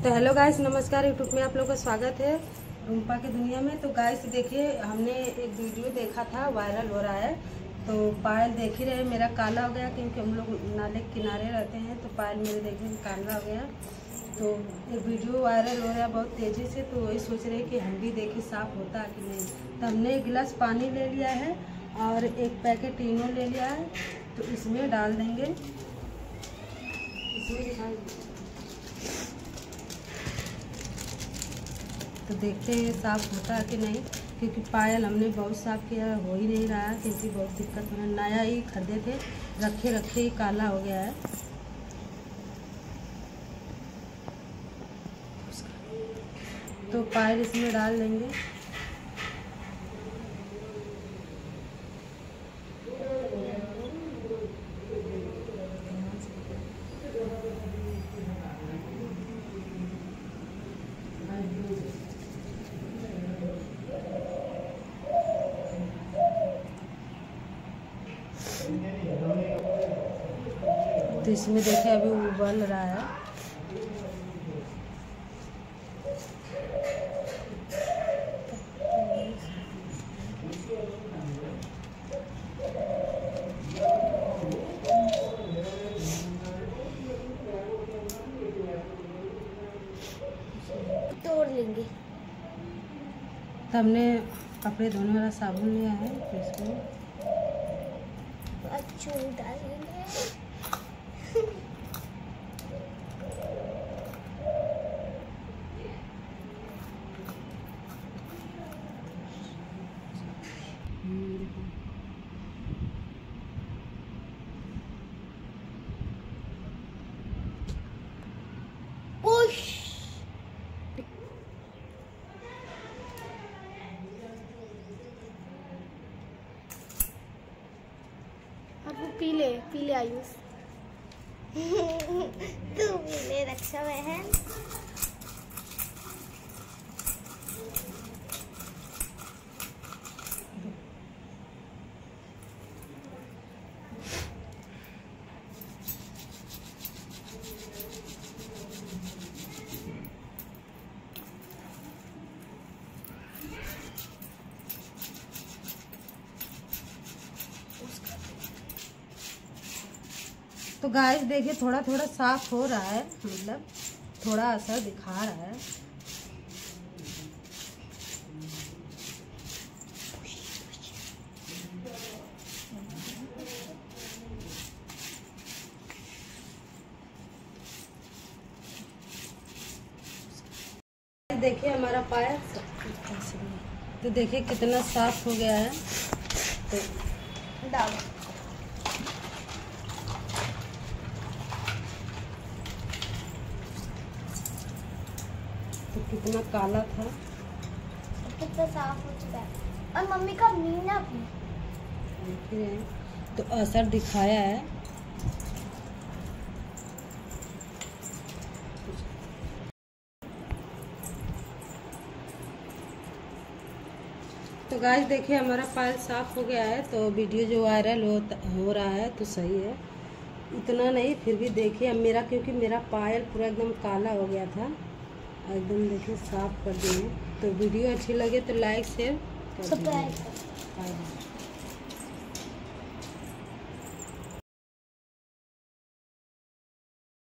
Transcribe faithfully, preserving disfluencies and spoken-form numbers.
तो hello guys, नमस्कार। YouTube में आप लोगों का स्वागत है रूम्पा की दुनिया में। तो गाइस देखिए, हमने एक वीडियो देखा था, वायरल हो रहा है। तो पायल देख ही रहे, मेरा काला हो गया क्योंकि हम लोग नाले के किनारे रहते हैं। तो पायल मेरे देखने में काला हो गया। तो ये वीडियो वायरल हो रहा है बहुत तेज़ी से। तो वही सोच रहे कि हम भी देखें साफ होता है कि नहीं। तो हमने एक गिलास पानी ले लिया है और एक पैकेट इनो ले लिया है। तो इसमें डाल देंगे, इसमें दिखाई। तो देखते हैं साफ़ होता है कि नहीं, क्योंकि पायल हमने बहुत साफ़ किया, हो ही नहीं रहा है क्योंकि बहुत दिक्कत हो रहा है। नया ही खरीदे थे, रखे रखे ही काला हो गया है। तो पायल इसमें डाल देंगे। तो इसमें देखिए अभी उबल रहा है। तोड़ लेंगे। तो हमने कपड़े धोने वाला साबुन लिया है, तो इसमें अच्छू डालेंगे। और वो पीले पीले आयुष तू पीले रक्षा बहन। तो गाइस देखिए, थोड़ा थोड़ा साफ हो रहा है, मतलब थोड़ा असर दिखा रहा है। देखिए हमारा पायल, तो देखिए कितना साफ हो गया है। तो डालो। तो कितना काला था, कितना साफ हो चुका है। और मम्मी का मीना भी देखिए, तो असर दिखाया है। तो गाइस देखिए हमारा पायल साफ हो गया है। तो वीडियो जो वायरल हो हो रहा है तो सही है, इतना नहीं, फिर भी देखिए अब मेरा, क्योंकि मेरा पायल पूरा एकदम काला हो गया था, एकदम देखिए साफ कर दिए। तो वीडियो अच्छी लगे तो लाइक शेयर सब्सक्राइब।